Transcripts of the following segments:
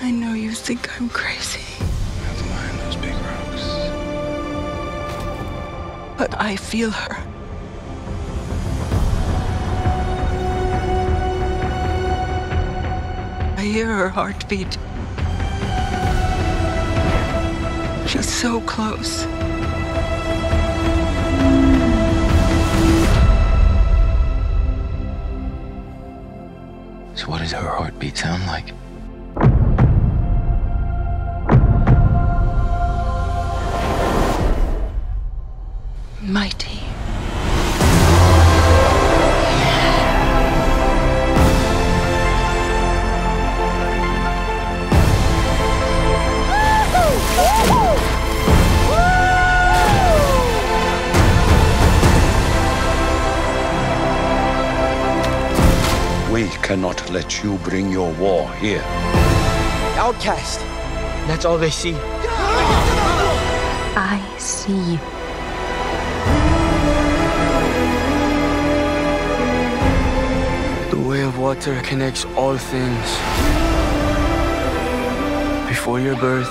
I know you think I'm crazy. Never mind those big rocks. But I feel her. I hear her heartbeat. She's so close. So what does her heartbeat sound like? Mighty. We cannot let you bring your war here. Outcast. That's all they see. I see you. The way of water connects all things. Before your birth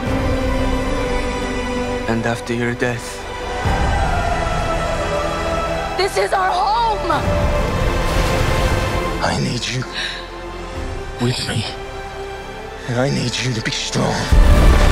and after your death. This is our home! I need you with me. And I need you to be strong.